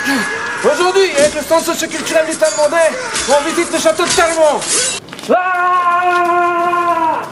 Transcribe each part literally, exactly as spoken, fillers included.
Aujourd'hui, avec le centre socioculturel du Talmondais, on visite le château de Talmont. Ah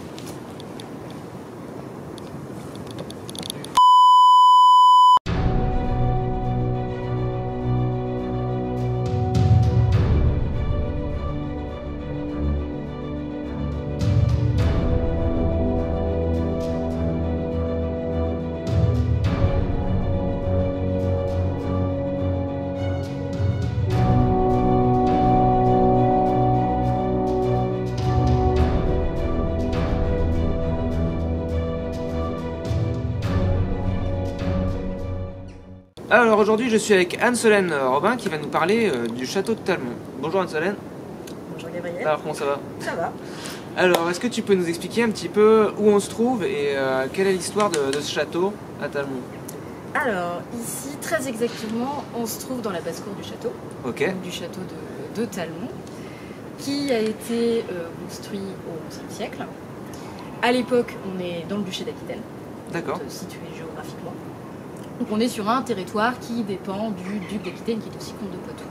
Alors aujourd'hui je suis avec Anne-Solène Robin qui va nous parler euh, du château de Talmont. Bonjour Anne-Solène. Bonjour Gabriel. Alors comment ça va? Ça va. Alors est-ce que tu peux nous expliquer un petit peu où on se trouve et euh, quelle est l'histoire de, de ce château à Talmont? Alors ici très exactement on se trouve dans la basse-cour du château. Ok. Du château de, de Talmont qui a été euh, construit au onzième siècle. À l'époque on est dans le duché d'Aquitaine. D'accord. Situé géographiquement. Donc on est sur un territoire qui dépend du duc d'Aquitaine qui est aussi comte de Poitou.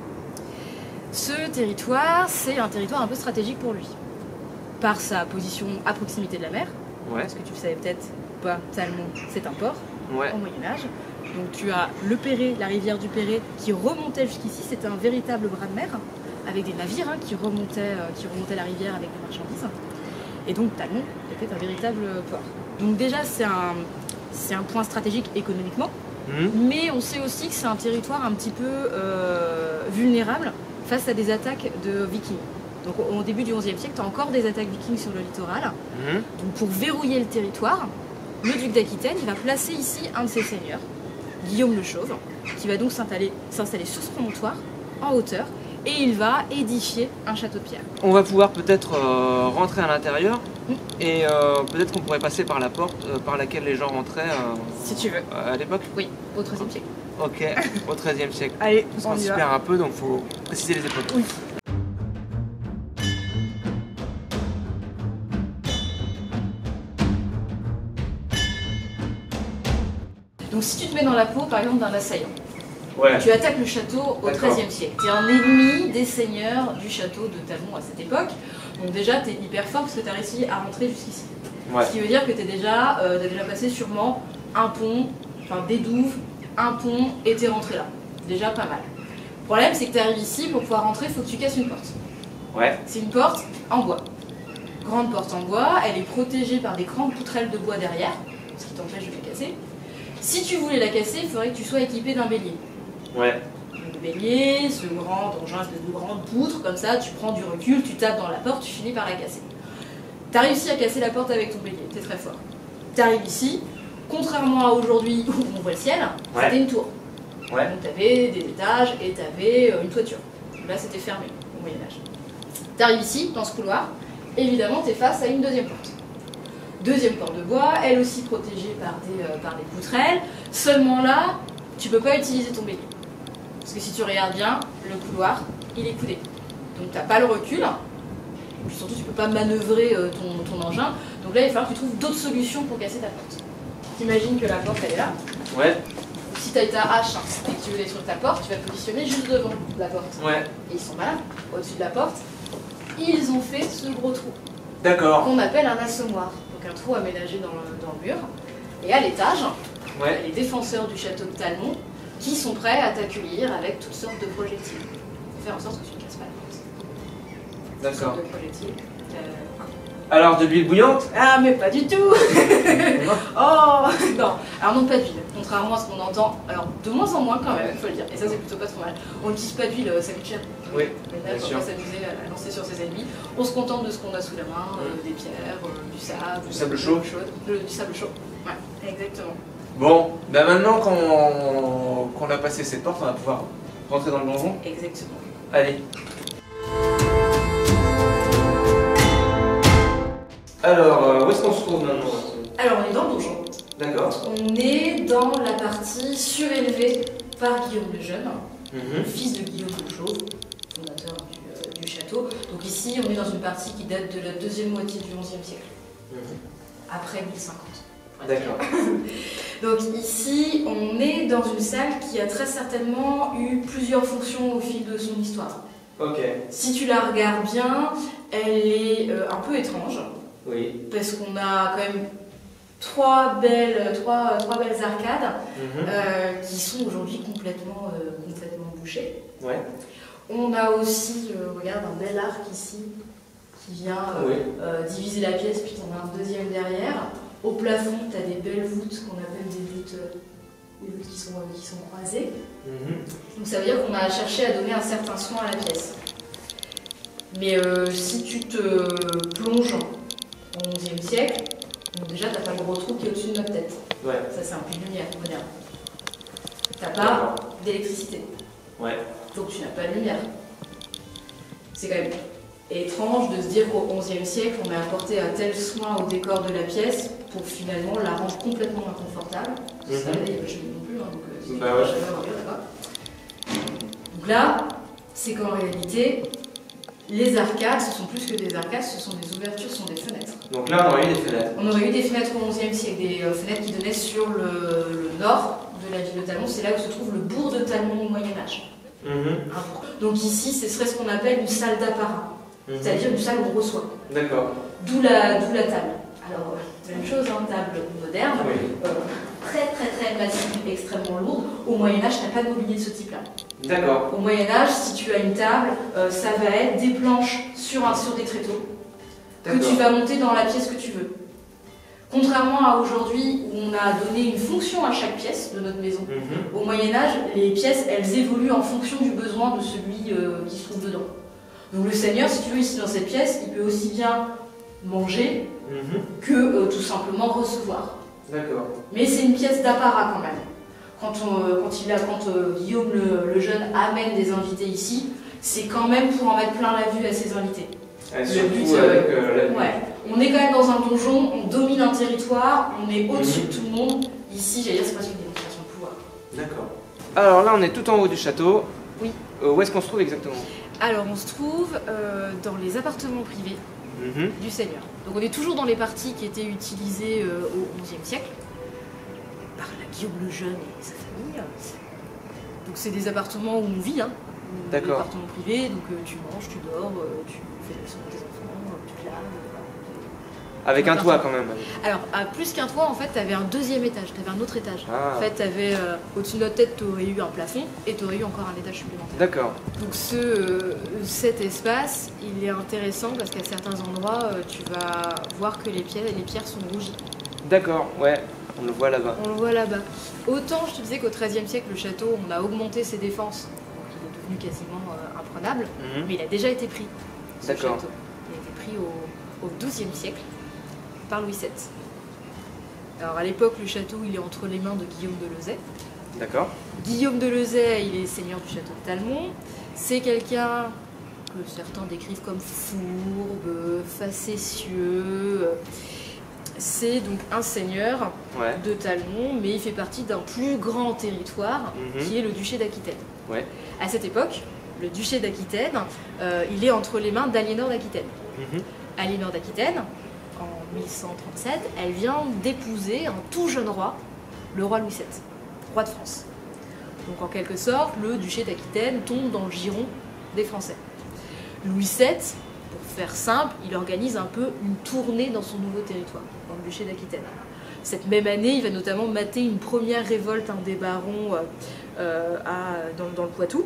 Ce territoire, c'est un territoire un peu stratégique pour lui. Par sa position à proximité de la mer, Ouais. parce que tu le savais peut-être pas, Talmont c'est un port Ouais. au Moyen-Âge. Donc tu as le Perret, la rivière du Perret qui remontait jusqu'ici, c'était un véritable bras de mer avec des navires hein, qui, remontaient, euh, qui remontaient la rivière avec des marchandises. Et donc Talmont était un véritable port. Donc déjà c'est un... C'est un point stratégique économiquement, mmh. mais on sait aussi que c'est un territoire un petit peu euh, vulnérable face à des attaques de vikings. Donc au, au début du onzième siècle, tu as encore des attaques vikings sur le littoral. Mmh. Donc pour verrouiller le territoire, le duc d'Aquitaine il va placer ici un de ses seigneurs, Guillaume le Chauve, qui va donc s'installer sur ce promontoire, en hauteur, et il va édifier un château de pierre. On va pouvoir peut-être euh, rentrer à l'intérieur mmh. et euh, peut-être qu'on pourrait passer par la porte euh, par laquelle les gens rentraient euh, si tu veux. à l'époque. Oui, au treizième siècle. Ok, au treizième siècle. Allez, parce on qu'on y s'y va. perd un peu donc il faut préciser les époques. Oui. Donc si tu te mets dans la peau par exemple d'un assaillant, ouais. Tu attaques le château au treizième siècle. Tu es un ennemi des seigneurs du château de Talmont à cette époque. Donc déjà, tu es hyper fort parce que tu as réussi à rentrer jusqu'ici. Ouais. Ce qui veut dire que tu déjà, euh, as déjà passé sûrement un pont, enfin des douves, un pont et tu es rentré là. Déjà pas mal. Le problème, c'est que tu arrives ici, pour pouvoir rentrer, il faut que tu casses une porte. Ouais. C'est une porte en bois. Grande porte en bois, elle est protégée par des grandes poutrelles de bois derrière, ce qui t'empêche de la casser. Si tu voulais la casser, il faudrait que tu sois équipé d'un bélier. Ouais. Le bélier, ce grand engin, espèce de grande poutre, comme ça, tu prends du recul, tu tapes dans la porte, tu finis par la casser. T'as réussi à casser la porte avec ton bélier, t'es très fort. T'arrives ici, contrairement à aujourd'hui où on voit le ciel, ouais. C'était une tour. Ouais. Donc t'avais des étages et t'avais une toiture. Là c'était fermé au Moyen-Âge. T'arrives ici, dans ce couloir, évidemment t'es face à une deuxième porte. Deuxième porte de bois, elle aussi protégée par des, euh, par des poutrelles. Seulement là, tu peux pas utiliser ton bélier. Parce que si tu regardes bien, le couloir, il est coudé. Donc tu n'as pas le recul. Et puis surtout, tu ne peux pas manœuvrer euh, ton, ton engin. Donc là, il va falloir que tu trouves d'autres solutions pour casser ta porte. T'imagines que la porte, elle est là. Ouais. Si tu as ta hache et que tu veux détruire ta porte, tu vas te positionner juste devant la porte. Ouais. Et ils sont malins. Au-dessus de la porte, ils ont fait ce gros trou. D'accord. Qu'on appelle un assommoir. Donc un trou aménagé dans le, dans le mur. Et à l'étage, ouais. Les défenseurs du château de Talmont qui sont prêts à t'accueillir avec toutes sortes de projectiles. Pour faire en sorte que tu ne casses pas la porte. D'accord. Toutes sortes de projectiles. Euh... Alors, de l'huile bouillante? Ah, mais pas du tout. Oh non. Alors non, pas d'huile. Contrairement à ce qu'on entend, alors de moins en moins quand même, il faut le dire. Et ça, c'est plutôt pas trop mal. On n'utilise pas d'huile, ça coûte cher. Oui, mais là, on va pas s'amuser à lancer sur ses ennemis. On se contente de ce qu'on a sous la main, euh, des pierres, euh, du sable. Du sable chaud. Du, du sable chaud. Ouais, exactement. Bon, ben maintenant qu'on qu'on a passé cette porte, on va pouvoir rentrer dans le donjon. Exactement. Allez. Alors, euh, où est-ce qu'on se trouve maintenant? Alors, on est dans le donjon. D'accord. On est dans la partie surélevée par Guillaume le Jeune, mm-hmm. Le fils de Guillaume le Chauve, fondateur du, euh, du château. Donc ici, on est dans une partie qui date de la deuxième moitié du onzième siècle, mm-hmm. Après mille cinquante. D'accord. Donc ici, on est dans une salle qui a très certainement eu plusieurs fonctions au fil de son histoire. Ok. Si tu la regardes bien, elle est euh, un peu étrange. Oui. Parce qu'on a quand même trois belles, trois, trois belles arcades mm-hmm. euh, qui sont aujourd'hui complètement, euh, complètement bouchées. Ouais. On a aussi, euh, regarde, un bel arc ici qui vient euh, oui. euh, diviser la pièce, puis on a un deuxième derrière. Au plafond, tu as des belles voûtes qu'on appelle des voûtes, euh, des voûtes qui, sont, euh, qui sont croisées. Mm-hmm. Donc ça veut dire qu'on a cherché à donner un certain soin à la pièce. Mais euh, si tu te plonges au onzième siècle, donc déjà tu n'as pas le gros trou qui est au-dessus de notre tête. Ouais. Ça c'est un puits de lumière moderne. Tu n'as pas d'électricité. Ouais. Donc tu n'as pas de lumière. C'est quand même étrange de se dire qu'au onzième siècle, on a apporté un tel soin au décor de la pièce pour finalement la rendre complètement inconfortable. Mm-hmm. Ça, il n'y a pas de cheminée non plus, hein, donc euh, c'est bah ouais. chaleur, d'accord. Donc là, c'est qu'en réalité, les arcades, ce sont plus que des arcades, ce sont des ouvertures, ce sont des fenêtres. Donc là, on aurait eu des fenêtres. On aurait eu des fenêtres au onzième siècle, des euh, fenêtres qui donnaient sur le, le nord de la ville de Talmont. C'est là où se trouve le bourg de Talmont au Moyen-Âge. Mmh. Donc ici, ce serait ce qu'on appelle une salle d'apparat, mmh. c'est-à-dire une salle où on reçoit. D'accord. D'où la, d'où la table. Alors, même chose, hein, table moderne, oui. euh, très très très massive, extrêmement lourde. Au Moyen-Âge, tu n'as pas de mobilier de ce type-là. D'accord. Au Moyen-Âge, si tu as une table, euh, ça va être des planches sur, un, sur des tréteaux que tu vas monter dans la pièce que tu veux. Contrairement à aujourd'hui où on a donné une fonction à chaque pièce de notre maison, mmh. au Moyen-Âge, les pièces, elles évoluent en fonction du besoin de celui euh, qui se trouve dedans. Donc le seigneur, si tu veux, ici dans cette pièce, il peut aussi bien manger mmh. que euh, tout simplement recevoir. D'accord. Mais c'est une pièce d'apparat quand même. Quand, on, euh, quand, il a, quand euh, Guillaume le, le Jeune amène des invités ici, c'est quand même pour en mettre plein la vue à ses invités. Ah, surtout le but, avec euh, la vue. Ouais. On est quand même dans un donjon, on domine un territoire, on est au-dessus mmh. de tout le monde. Ici, j'allais dire, c'est presque une démonstration de pouvoir. D'accord. Alors là, on est tout en haut du château. Oui. Euh, où est-ce qu'on se trouve exactement? Alors, on se trouve euh, dans les appartements privés mmh. du seigneur. Donc, on est toujours dans les parties qui étaient utilisées euh, au onzième siècle par la Guillaume le Jeune et sa famille. Donc, c'est des appartements où on vit, hein. D'accord. Des appartements privés, donc euh, tu manges, tu dors, euh, tu fais la leçon de tes enfants, euh, tu te laves. Euh, Avec un toit quand même. Alors, à plus qu'un toit, en fait, tu avais un deuxième étage, tu avais un autre étage. Ah. En fait, tu avais euh, au-dessus de notre tête, tu aurais eu un plafond et tu aurais eu encore un étage supplémentaire. D'accord. Donc, ce, euh, cet espace, il est intéressant parce qu'à certains endroits, euh, tu vas voir que les pierres, les pierres sont rougies. D'accord, ouais. On le voit là-bas. On le voit là-bas. Autant, je te disais qu'au treizième siècle, le château, on a augmenté ses défenses. Quasiment euh, imprenable, mmh. mais il a déjà été pris, ce château. Il a été pris au, au douzième siècle par Louis sept. Alors à l'époque, le château il est entre les mains de Guillaume de Lezay. D'accord. Guillaume de Lezay, il est seigneur du château de Talmont. C'est quelqu'un que certains décrivent comme fourbe, facétieux. C'est donc un seigneur ouais. de Talmont, mais il fait partie d'un plus grand territoire mmh. qui est le duché d'Aquitaine. Ouais. À cette époque, le duché d'Aquitaine, euh, il est entre les mains d'Aliénor d'Aquitaine. Mmh. Aliénor d'Aquitaine, en mille cent trente-sept, elle vient d'épouser un tout jeune roi, le roi Louis sept, roi de France. Donc en quelque sorte, le duché d'Aquitaine tombe dans le giron des Français. Louis sept, pour faire simple, il organise un peu une tournée dans son nouveau territoire, dans le duché d'Aquitaine. Cette même année, il va notamment mater une première révolte hein, des barons euh, euh, à, dans, dans le Poitou.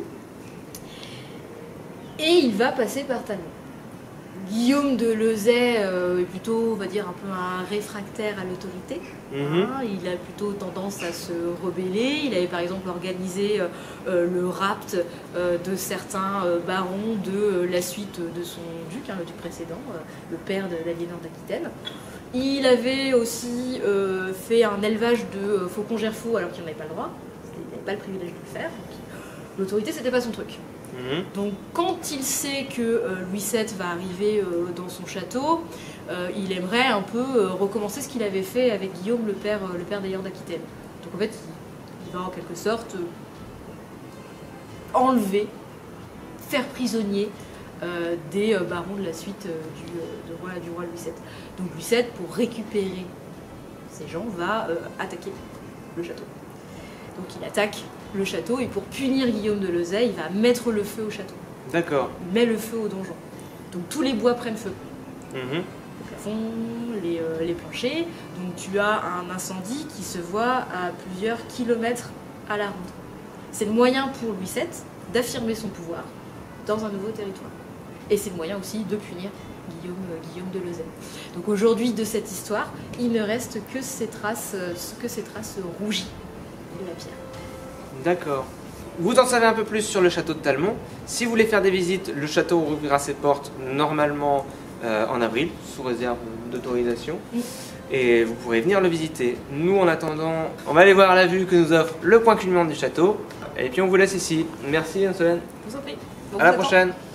Et il va passer par Talmont. Guillaume de Lezay euh, est plutôt, on va dire, un peu un réfractaire à l'autorité. Mmh. Hein, il a plutôt tendance à se rebeller. Il avait par exemple organisé euh, le rapt euh, de certains euh, barons de euh, la suite de son duc, hein, le duc précédent, euh, le père de l'Aliénor d'Aquitaine. Il avait aussi euh, fait un élevage de euh, faucons gerfaux alors qu'il n'en avait pas le droit. Il n'avait pas le privilège de le faire. L'autorité, c'était pas son truc. Mmh. Donc quand il sait que euh, Louis sept va arriver euh, dans son château, euh, il aimerait un peu euh, recommencer ce qu'il avait fait avec Guillaume, le père, euh, le père d'Aliénor d'Aquitaine. Donc en fait, il, il va en quelque sorte euh, enlever, faire prisonnier euh, des euh, barons de la suite euh, du, euh, de roi, du roi Louis sept. Donc Louis sept, pour récupérer ces gens, va euh, attaquer le château. Donc il attaque le château et pour punir Guillaume de Lezay, il va mettre le feu au château. D'accord. Il met le feu au donjon. Donc tous les bois prennent feu. Mmh. Le plafond, les, euh, les planchers. Donc tu as un incendie qui se voit à plusieurs kilomètres à la ronde. C'est le moyen pour Louis sept d'affirmer son pouvoir dans un nouveau territoire. Et c'est le moyen aussi de punir Guillaume, euh, Guillaume de Lezay. Donc aujourd'hui, de cette histoire, il ne reste que ces traces, euh, que ces traces rougies de la pierre. D'accord. Vous en savez un peu plus sur le château de Talmont. Si vous voulez faire des visites, le château rouvrira ses portes normalement euh, en avril, sous réserve d'autorisation. Mm. Et vous pourrez venir le visiter. Nous, en attendant, on va aller voir la vue que nous offre le point culminant du château. Et puis on vous laisse ici. Merci, Anne-Solène. Je vous en prie. À la prochaine.